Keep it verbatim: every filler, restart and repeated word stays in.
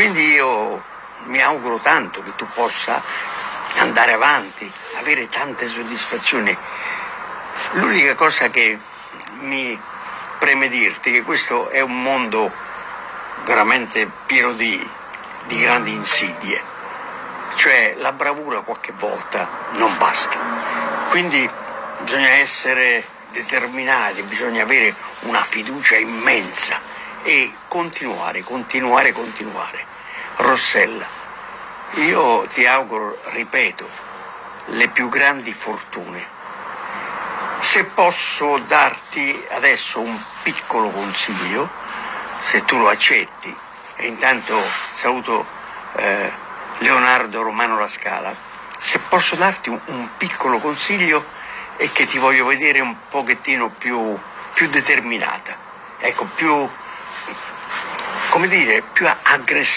Quindi io mi auguro tanto che tu possa andare avanti, avere tante soddisfazioni. L'unica cosa che mi preme dirti è che questo è un mondo veramente pieno di, di grandi insidie, cioè la bravura qualche volta non basta, quindi bisogna essere determinati, bisogna avere una fiducia immensa e continuare, continuare, continuare. Rossella, io ti auguro, ripeto, le più grandi fortune. Se posso darti adesso un piccolo consiglio, se tu lo accetti, e intanto saluto eh, Leonardo Romano La Scala, se posso darti un, un piccolo consiglio è che ti voglio vedere un pochettino più, più determinata, ecco, più, come dire, più aggressiva.